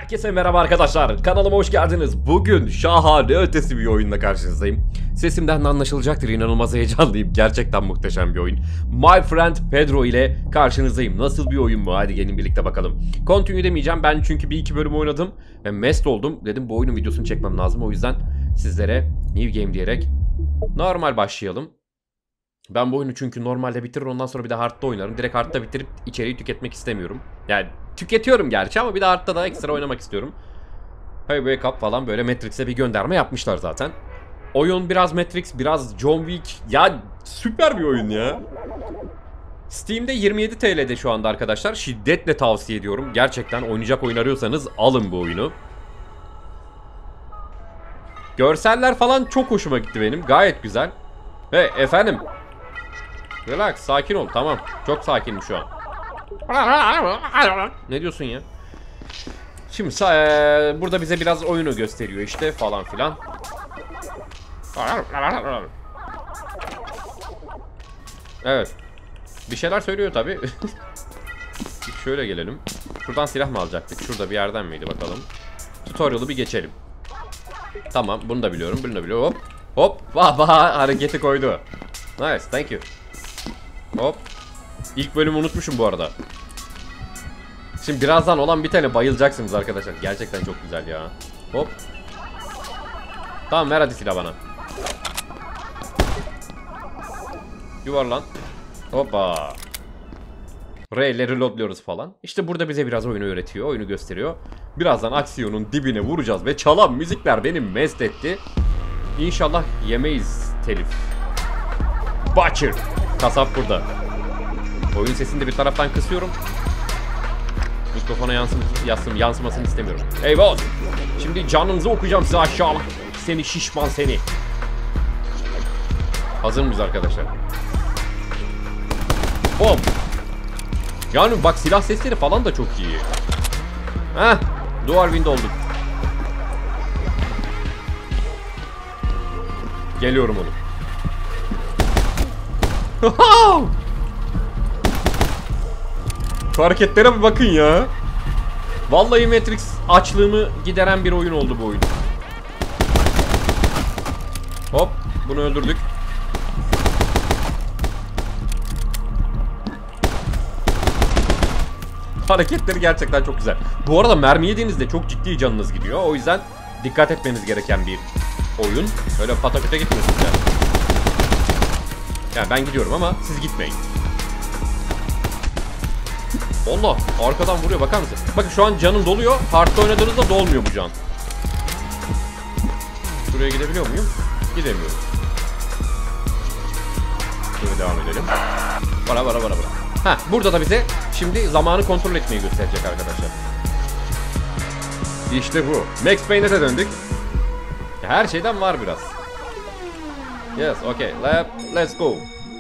Herkese merhaba arkadaşlar, kanalıma hoş geldiniz. Bugün şahane ötesi bir oyunla karşınızdayım. Sesimden de anlaşılacaktır, inanılmaz heyecanlıyım. Gerçekten muhteşem bir oyun. My Friend Pedro ile karşınızdayım. Nasıl bir oyun bu? Hadi gelin birlikte bakalım. Continue demeyeceğim ben, çünkü bir iki bölüm oynadım ve mest oldum. Dedim bu oyunun videosunu çekmem lazım. O yüzden sizlere New Game diyerek normal başlayalım. Ben bu oyunu çünkü normalde bitirir, ondan sonra bir de hard'da oynarım. Direkt hard'da bitirip içeriği tüketmek istemiyorum. Yani tüketiyorum gerçi ama bir de hard'da da ekstra oynamak istiyorum. Hey Wake Up falan, böyle Matrix'e bir gönderme yapmışlar zaten. Oyun biraz Matrix, biraz John Wick. Ya süper bir oyun ya. Steam'de 27 TL'de şu anda arkadaşlar. Şiddetle tavsiye ediyorum. Gerçekten oynayacak oyun arıyorsanız alın bu oyunu. Görseller falan çok hoşuma gitti benim. Gayet güzel. Hey efendim. Relax, sakin ol. Tamam. Çok sakinim şu an. Ne diyorsun ya? Şimdi burada bize biraz oyunu gösteriyor işte falan filan. Evet. Bir şeyler söylüyor tabi. Şöyle gelelim. Şuradan silah mı alacaktık? Şurada bir yerden miydi bakalım. Tutorial'ı bir geçelim. Tamam, bunu da biliyorum. Bunu da biliyorum. Hop. Hop. Baba hareketi koydu. Nice, thank you. Hop. İlk bölümü unutmuşum bu arada. Şimdi birazdan olan bir tane bayılacaksınız arkadaşlar. Gerçekten çok güzel ya. Hop. Tamam, ver hadi silah bana. Yuvarlan. Hoppa. R ile reloadluyoruz falan. İşte burada bize biraz oyunu öğretiyor. Oyunu gösteriyor. Birazdan aksiyonun dibine vuracağız. Ve çalan müzikler beni mest etti. İnşallah yemeyiz telif. Butcher. Kasap burada. Oyun sesini de bir taraftan kısıyorum. Mikrofona yansımasını istemiyorum. Hey boss. Şimdi canınızı okuyacağım size aşağılık. Seni şişman seni. Hazır mıyız arkadaşlar? Bom. Yani bak, silah sesleri falan da çok iyi. Heh. Dual wind olduk. Geliyorum onu. Hareketlere bir bakın ya. Vallahi Matrix açlığımı gideren bir oyun oldu bu oyun. Hop, bunu öldürdük. Hareketleri gerçekten çok güzel. Bu arada mermi yediğinizde çok ciddi canınız gidiyor. O yüzden dikkat etmeniz gereken bir oyun. Öyle pataküte gitmiyorsunuz yani. Yani ben gidiyorum ama siz gitmeyin. Allah, arkadan vuruyor, bakar mısın? Bakın şu an canım doluyor. Hard'da oynadığınızda dolmuyor bu can. Şuraya gidebiliyor muyum? Gidemiyorum. Şöyle devam edelim. Bara. Heh, burada da bize şimdi zamanı kontrol etmeyi gösterecek arkadaşlar. İşte bu. Max Payne'e de döndük. Her şeyden var biraz. Yes, okay. Let's go.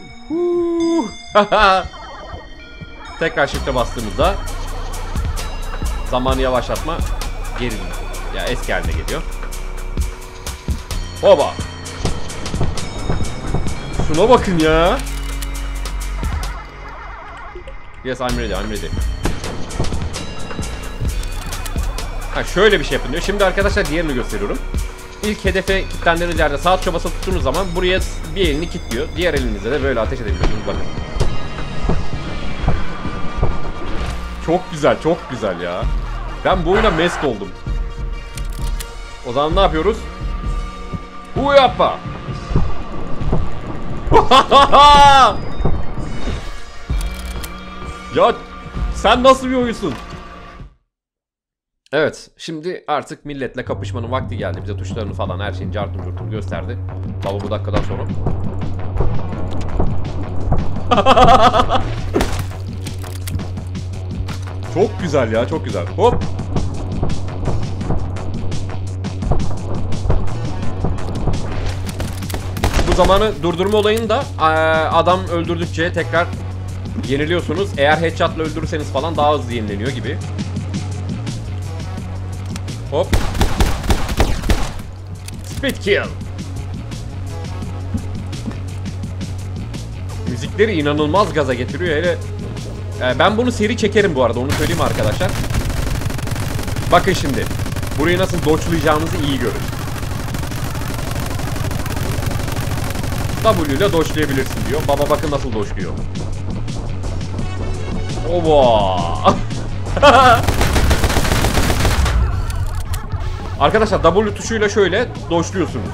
Tekrar shift'e bastığımızda zamanı yavaşlatma geri ya eski haline geliyor. Oba. Şuna bakın ya. Yes, I'm ready. Ha, şöyle bir şey yapın diyor. Şimdi arkadaşlar diğerini gösteriyorum. İlk hedefe kilitlendiğiniz yerde sağ tuşa basılı tuttuğunuz zaman buraya bir elini kilitliyor. Diğer elinizle de böyle ateş edebiliyorsunuz. Bakın. Çok güzel ya. Ben bu oyuna mest oldum. O zaman ne yapıyoruz? Uyappa. Ya sen nasıl bir oyunsun? Evet, şimdi artık milletle kapışmanın vakti geldi. Bize tuşlarını falan, her şeyin cartın curtunu gösterdi. Baba bu dakikadan sonra. Çok güzel ya, çok güzel. Hop. Bu zamanı durdurma olayını da adam öldürdükçe tekrar yeniliyorsunuz. Eğer headshot'la öldürürseniz falan daha hızlı yenileniyor gibi. Hop. Speed kill. Müzikleri inanılmaz gaza getiriyor. Hele ben bunu seri çekerim bu arada, onu söyleyeyim arkadaşlar. Bakın şimdi. Burayı nasıl dodge'layacağımızı iyi görün. W ile dodge'layabilirsin diyor. Baba bakın nasıl dodge'luyor. Oba! Arkadaşlar W tuşuyla şöyle dodge'luyorsunuz.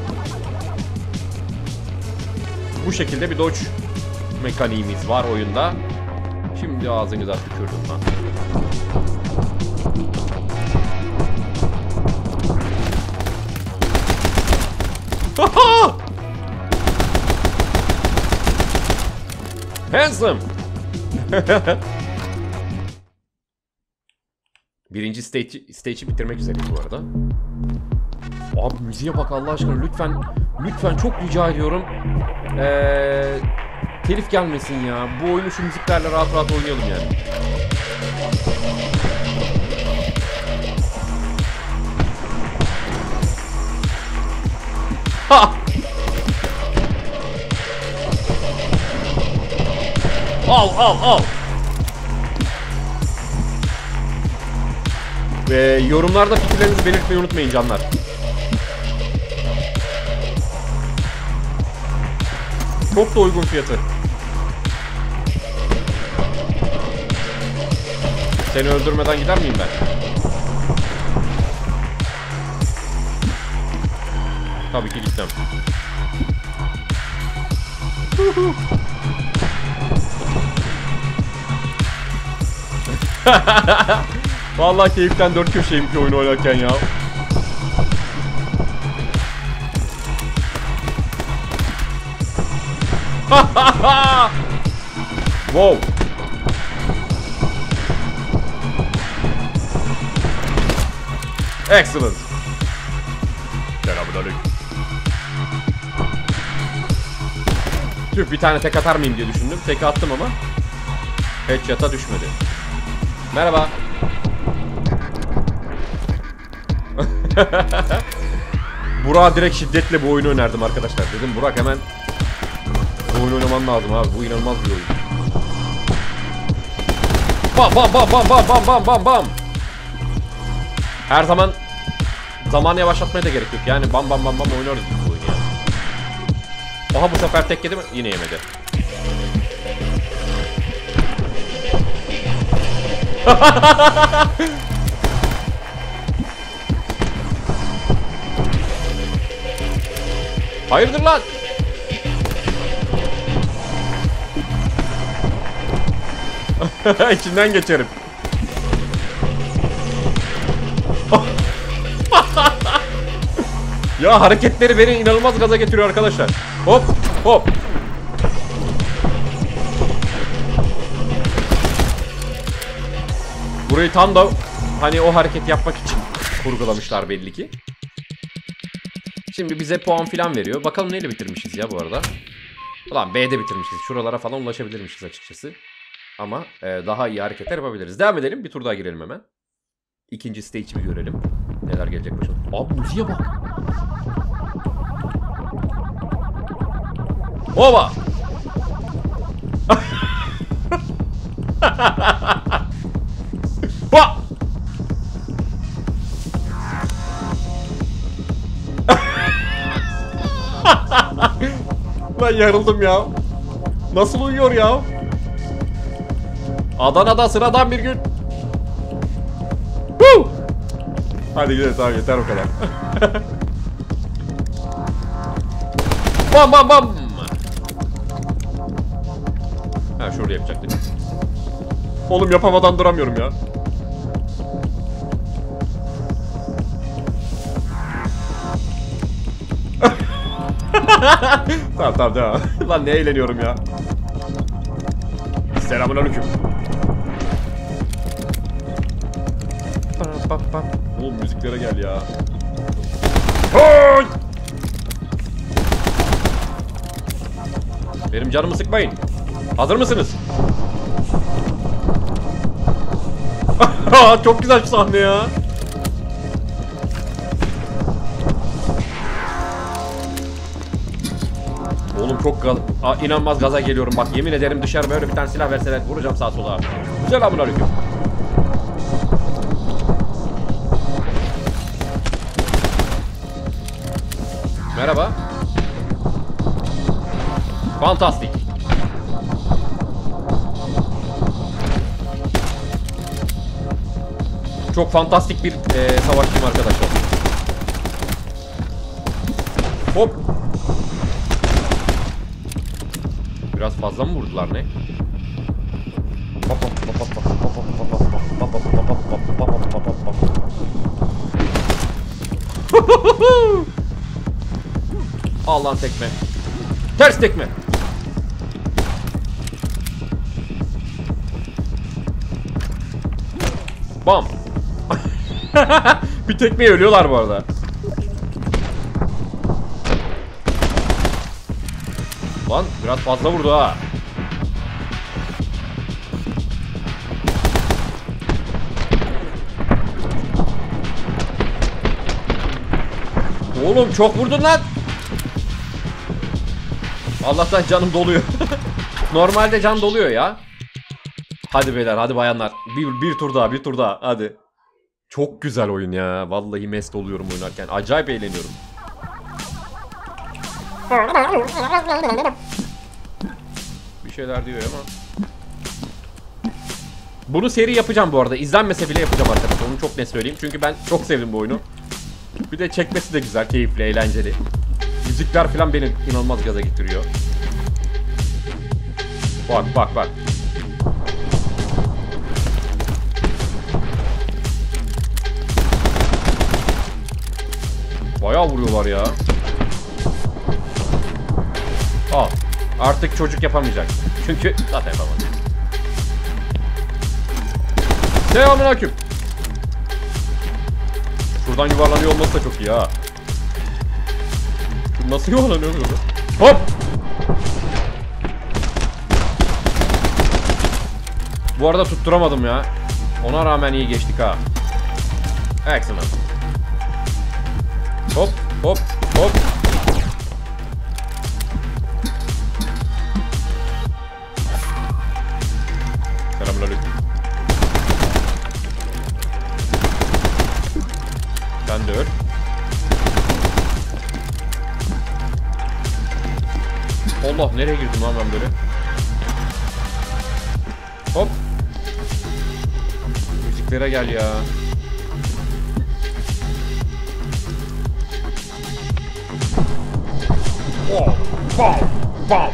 Bu şekilde bir dodge mekaniğimiz var oyunda. Şimdi ağzınıza tükürdüm lan. Handsome. Birinci stage'i bitirmek üzereyiz bu arada. Abi müziğe bak Allah aşkına, lütfen çok rica ediyorum. Telif gelmesin ya. Bu oyunu şu müziklerle rahat rahat oynayalım yani. Ha! Al. Ve yorumlarda fikirlerinizi belirtmeyi unutmayın canlar. Çok da uygun fiyatı. Seni öldürmeden gider miyim ben? Tabii ki gitmem. Vallahi keyiften dört köşeyim ki oyun oynarken ya. Wow. Excellent. Selamünaleyküm. Tüh, bir tane tek atar mıyım diye düşündüm. Tek attım ama headshot'a düşmedi. Merhaba. Burak'a direkt şiddetle bu oyunu önerdim arkadaşlar. Dedim Burak hemen bu oyunu oynaman lazım abi. Bu inanılmaz bir oyun. Bam. Her zaman zamanı yavaşlatmaya da gerek yok. Yani bam oynarız bu oyunu yani. Aha, bu sefer tek yedi mi? Yine yemedi. Hayırdır lan? İçinden geçerim. Ya hareketleri beni inanılmaz gaza getiriyor arkadaşlar. Hop. Burayı tam da hani o hareket yapmak için kurgulamışlar belli ki. Şimdi bize puan falan veriyor. Bakalım neyle bitirmişiz ya bu arada. Ulan B'de bitirmişiz. Şuralara falan ulaşabilirmişiz açıkçası. Ama daha iyi hareketler yapabiliriz. Devam edelim. Bir tur daha girelim hemen. İkinci stage'i bir görelim. Neler gelecek başına. Abi müziğe bak. Ova. Ba. Ben yarıldım ya. Nasıl uyuyor ya? Adana'da sıradan bir gün. Hadi gidelim, tamam, yeter o kadar. Bam. Ha, şurada yapacaktık. Oğlum yapamadan duramıyorum ya. Tamam devam. Lan ne eğleniyorum ya. Selamünaleyküm. Oğlum müziklere gel ya. Hoy! Benim canımı sıkmayın. Hazır mısınız? Çok güzel bir sahne ya. Oğlum çok inanılmaz gaza geliyorum bak, yemin ederim dışarı böyle bir tane silah verseler vuracağım sağa sola. Selamünaleyküm. Fantastik. Çok fantastik bir savaşçıyım arkadaşlar. Hop. Biraz fazla mı vurdular ne? Allah'ın tekme. Ters tekme. Bam. Bir tekmeye ölüyorlar bu arada. Lan biraz fazla vurdu ha. Oğlum çok vurdun lan. Allah'tan canım doluyor. Normalde can doluyor ya. Hadi beyler, hadi bayanlar. Bir tur daha, bir tur daha. Hadi. Çok güzel oyun ya. Vallahi mest oluyorum oynarken. Acayip eğleniyorum. Bir şeyler diyor ama. Bunu seri yapacağım bu arada. İzlenmese bile yapacağım arkadaşlar. Onu çok net söyleyeyim. Çünkü ben çok sevdim bu oyunu. Bir de çekmesi de güzel, keyifli, eğlenceli. Müzikler falan beni inanılmaz gaza getiriyor. Bak bak bak. Bayağı vuruyorlar ya. Al. Artık çocuk yapamayacak. Çünkü zaten yapamadı. Selamünaleyküm. Şuradan yuvarlanıyor olması da çok iyi ha. Nasıl yuvarlanıyor burada? Hop! Bu arada tutturamadım ya. Ona rağmen iyi geçtik ha. Excellent. Hop hop hop. Selamünaleyküm. Sen de öl. Allah, nereye girdim lan ben böyle? Hop. Müziklere gel ya. Oh, bam, bam.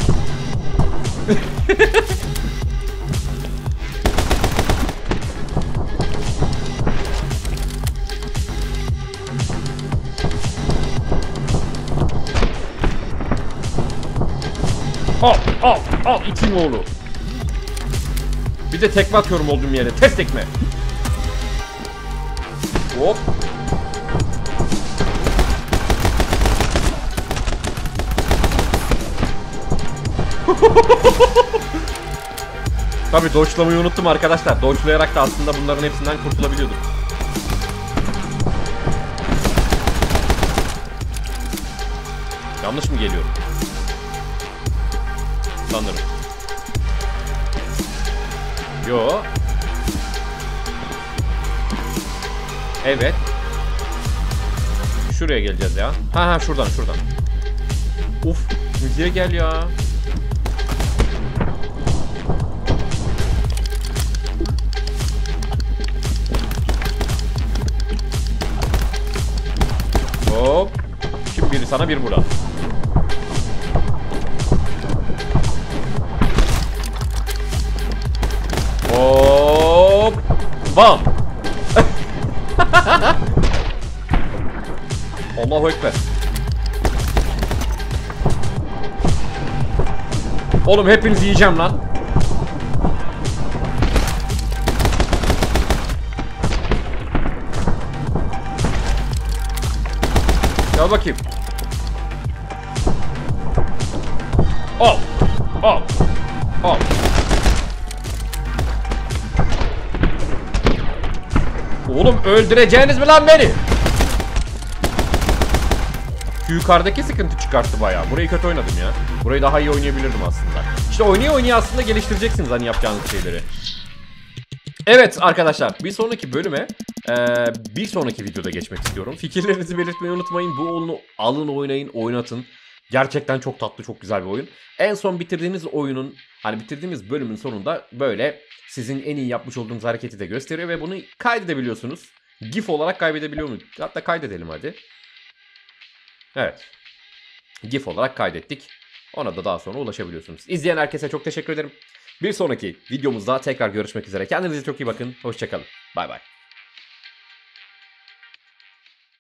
Al, al, al itin oğlu. Bir de tekme atıyorum olduğum yere. Ters tekme. Hop. Tabii dodge'lamayı unuttum arkadaşlar. Dodge'layarak da aslında bunların hepsinden kurtulabiliyordum. Yanlış mı geliyorum? Sanırım. Yo. Evet. Şuraya geleceğiz ya. Ha şuradan şuradan. Uf, müziğe gel ya. Hop. Şimdi biri sana bir bura. Hop. Bam. Allahu Ekber. Oğlum hepinizi yiyeceğim lan. Gel bakayım. Al. Al. Al. Oğlum öldüreceğiniz mi lan beni? Şu yukarıdaki sıkıntı çıkarttı bayağı. Burayı kötü oynadım ya. Burayı daha iyi oynayabilirdim aslında. İşte oynaya oynaya aslında geliştireceksiniz hani yapacağınız şeyleri. Evet arkadaşlar, bir sonraki bölüme bir sonraki videoda geçmek istiyorum. Fikirlerinizi belirtmeyi unutmayın. Bu oyunu alın, oynayın, oynatın. Gerçekten çok tatlı, çok güzel bir oyun. En son bitirdiğiniz oyunun, hani bitirdiğiniz bölümün sonunda böyle sizin en iyi yapmış olduğunuz hareketi de gösteriyor ve bunu kaydedebiliyorsunuz. GIF olarak kaydedebiliyor muyuz? Hatta kaydedelim hadi. Evet. GIF olarak kaydettik. Ona da daha sonra ulaşabiliyorsunuz. İzleyen herkese çok teşekkür ederim. Bir sonraki videomuzda tekrar görüşmek üzere. Kendinize çok iyi bakın. Hoşçakalın. Bay bay.